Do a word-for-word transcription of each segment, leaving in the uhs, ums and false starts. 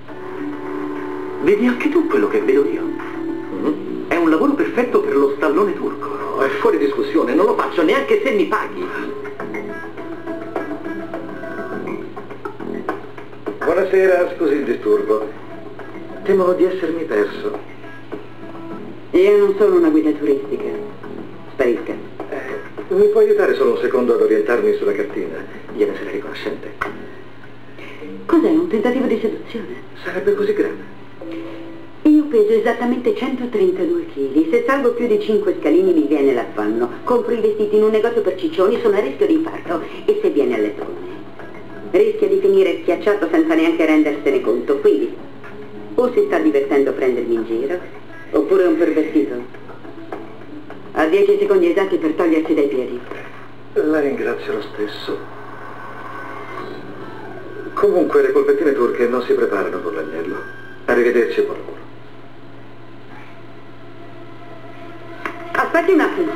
Vedi anche tu quello che vedo io? Mm-hmm. È un lavoro perfetto per lo stallone turco. No, è fuori discussione, non lo faccio neanche se mi paghi. Buonasera, scusi il disturbo. Temo di essermi perso. Io non sono una guida turistica. Sparisca. Eh, mi può aiutare solo un secondo ad orientarmi sulla cartina? Gliene sarei riconoscente. Cos'è, un tentativo di seduzione? Sarebbe così grave? Io peso esattamente centotrentadue chili. Se salgo più di cinque scalini mi viene l'affanno. Compro i vestiti in un negozio per ciccioni, sono a rischio di infarto. E se viene alle donne? Rischia di finire schiacciato senza neanche rendersene conto. Quindi, o si sta divertendo a prendermi in giro, oppure è un pervertito. Ha dieci secondi esatti per togliersi dai piedi. La ringrazio lo stesso. Comunque le polpettine turche non si preparano con l'agnello. Arrivederci e buon lavoro. Aspetti un attimo.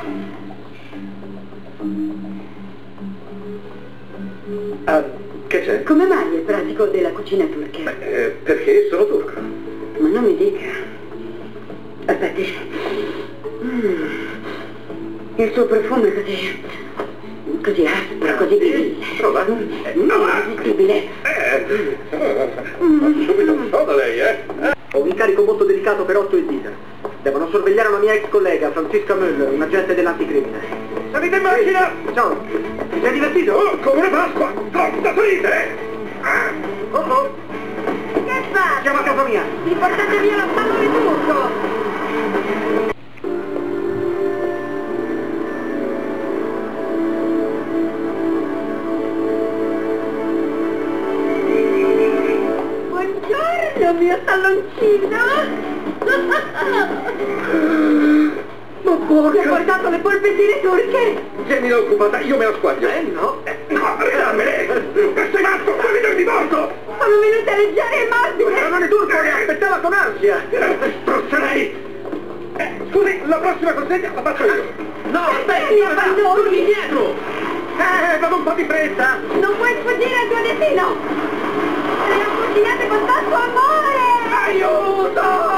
Ah, che c'è? Come mai è pratico della cucina turca? Beh, eh, perché sono turco. Ma non mi dica. Aspetti. Mm. Il suo profumo è così... così aspro, così virile. Prova. Eh, no, irresistibile. Eh, mm. Subito un po' da lei, eh? Ho un incarico molto delicato per Otto e Dieter. Devono sorvegliare una mia ex collega, Franziska Müller, un agente dell'anticrimine. Salite in macchina! Ciao! Ti sei divertito? Oh, come una Pasqua! Forza, salite! Oh oh! Che fa? Siamo a casa mia! Mi portate via lo stallone turco! Buongiorno, mio talloncino! Ma porca! Ti ho portato le polpettine turche! Tienila occupata, io me la squaglio! Eh no! Eh, no, dammele! Sei matto! Fammi del divorzo! Sono venute leggere e morbide! Non è turco, ne aspettava con ansia! Strozzerei! Eh, scusi, la prossima consegna la faccio io! No, aspetti! Mi abbandoni! Torni indietro! Eh, vado un po' di fretta! Non puoi sfuggire al tuo destino! Le ho cucinate con tanto amore! Aiuto!